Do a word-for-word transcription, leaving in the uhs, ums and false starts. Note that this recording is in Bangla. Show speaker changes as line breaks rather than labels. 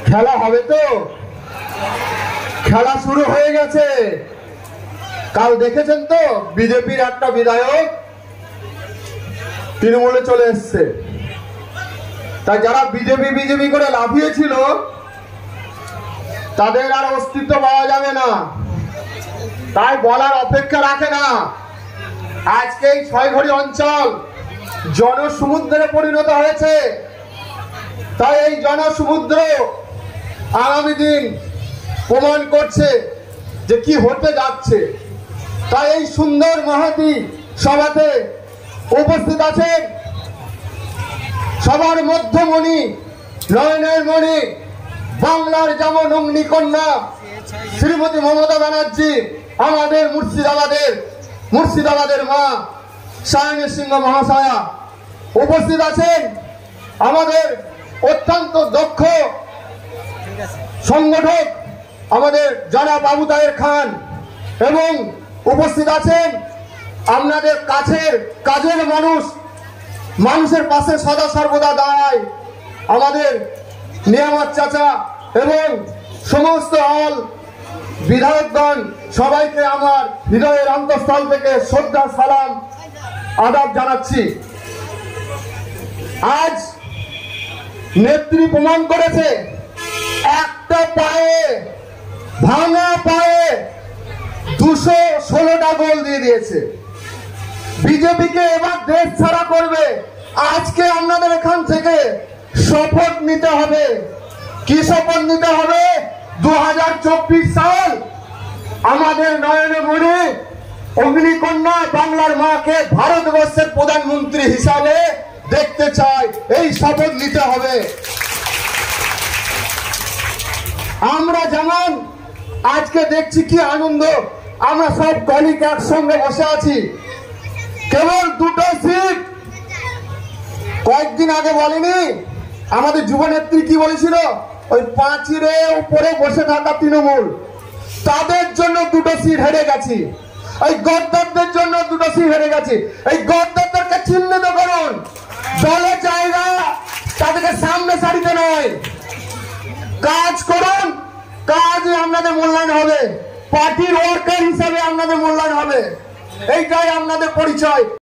খেলা হবে তো? খেলা শুরু হয়ে গেছে। কাল দেখেছেন তো বিজেপির একটা বিধায়ক তৃণমূলে চলে এসছে। তাই যারা বিজেপি বিজেপি করে লাফিয়েছিল তাদের আর অস্তিত্ব পাওয়া যাবে না। তাই বলার অপেক্ষা রাখে না। আজকে এই ছয়ঘড়ি অঞ্চল জনসমুদ্রে পরিণত হয়েছে। তাই এই জনসমুদ্র আগামী দিন প্রমাণ করছে যে কি হতে যাচ্ছে। তাই এই সুন্দর মহতী সভাতে উপস্থিত আছেন সবার মধ্যমণি, নয়নের মণি, বাংলার যেমন অগ্নিকন্যা শ্রীমতী মমতা ব্যানার্জি, আমাদের মুর্শিদাবাদের মুর্শিদাবাদের মা সায়নী সিংহ মহাশয়া উপস্থিত আছেন। আমাদের অত্যন্ত দক্ষ সংগঠক আমাদের জনাব আবু তাহের খান এবং উপস্থিত আছেন আপনাদের কাছের কাজের মানুষ, মানুষের পাশে সদা সর্বদা দাঁড়ায় আমাদের নিয়ামত চাচা এবং সমস্ত অল বিধায়কগণ। সবাইকে আমার হৃদয়ের অন্তঃস্থল থেকে শ্রদ্ধা সালাম আদাব জানাচ্ছি। আজ নেত্রী প্রমাণ করেছে একটা পায়ে ভাঙা পায়ে দুশো ষোলোটা গোল দিয়ে দিয়েছে। বিজেপিকে এবার দেশ ছাড়া করবে। আজকে আপনাদের এখান থেকে শপথ নিতে হবে। কি শপথ নিতে হবে? দু হাজার চব্বিশ সাল আমাদের নয়নে মণি অগ্নিকন্যা বাংলার মাকে ভারতবর্ষের প্রধানমন্ত্রী হিসাবে দেখতে চাই। এই শপথ নিতে হবে। আমরা যেমন আজকে দেখছি কি আনন্দ, আমরা সব কলিগ একসঙ্গে বসে আছি। কেবল দুটো সিট। কয়েকদিন আগে বলেনি আমাদের যুব নেত্রী কি বলেছিল? ওই পাঁচিরে উপরে বসে থাকা তৃণমূল, তাদের জন্য দুটো সিট হেরে গেছি। এই গদ্দারদের জন্য দুটো সিট হেরে গেছি। এই গদ্দারদেরকে চিহ্নিত করুন। দলের জায়গা তাদেরকে সামনে সারিতে নয়, কাজ করুন। কাজে আপনাদের মূল্যায়ন হবে, পার্টির ওয়ার্কার হিসাবে আপনাদের মূল্যায়ন হবে। এইটাই আপনাদের পরিচয়।